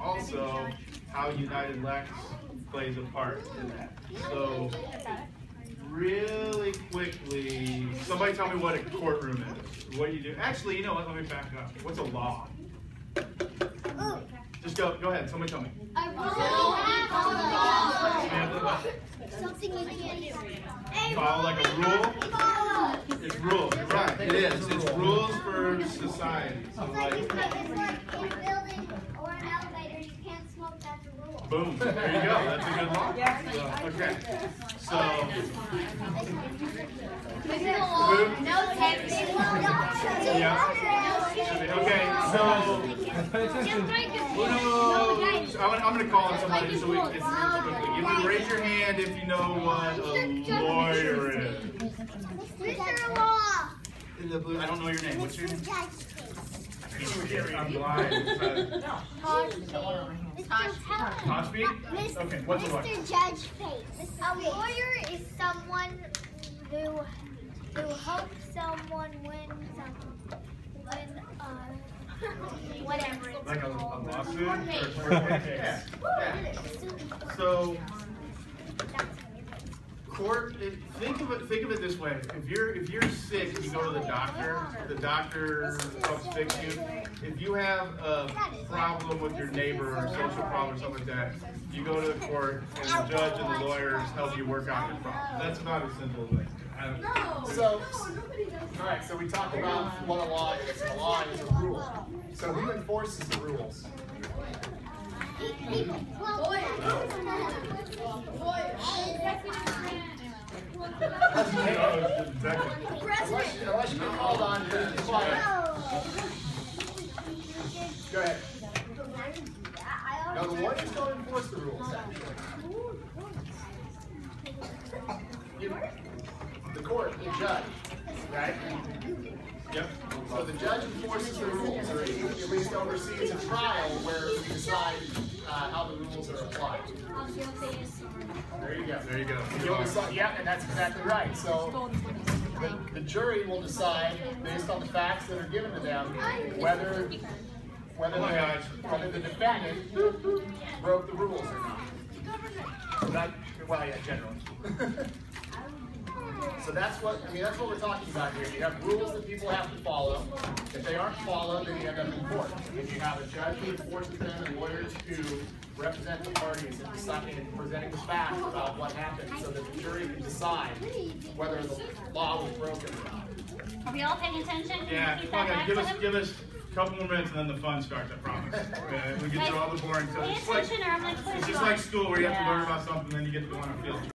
also how United Lex plays a part in that. So, really quickly, somebody tell me what a courtroom is. What do you do? Actually, you know what? Let me back up. What's a law? Just go ahead. Somebody tell me. Something you can't follow like a rule? It's rules. You're right. It is. It's rules for society. So like in a building or an elevator, you can't smoke, that's a rule. boom. There you go. That's a good law. Okay. So No texting. yeah. Okay. So I'm going to call on somebody so we can get through this quickly. You can raise your hand if you know what a lawyer is. Mr. Law. In the blue, I don't know your name. What's your name? Judge. I'm blind. Toshby? Okay, what's a lawyer? Mr. Judge Face. A lawyer is someone who helps someone win whatever it's Like a called. lawsuit? Or a case? Yeah. So, court, think of it this way. If you're sick and you go to the doctor helps fix you. If you have a problem with your neighbor or a social problem or something like that, you go to the court and the judge and the lawyers help you work out your problem. That's about as simple as it. So, all right, so we talked about what a law is. A law is a rule. So who enforces the rules? Unless you get called on, you're just quiet. Go ahead. No, the lawyers don't enforce the rules, actually. The court, the judge, right? Yep. So the judge enforces the rules, or he at least oversees a trial where we decide how the rules are applied. There you go. There you go. You'll decide, yeah, and that's exactly right. So the jury will decide, based on the facts that are given to them, whether the defendant broke the rules or not. Well, yeah, generally. So that's what we're talking about here. You have rules that people have to follow. If they aren't followed, then you end up in court. And you have a judge who enforces them and lawyers who represent the parties and deciding and presenting the facts about what happened so that the jury can decide whether the law was broken or not. Are we all paying attention? Yeah, Keep that back to them? give us a couple more minutes and then the fun starts, I promise. We get through all the boring stuff. Pay attention or I'm like, It's just like school where you have to learn about something and then you get to go on a field trip.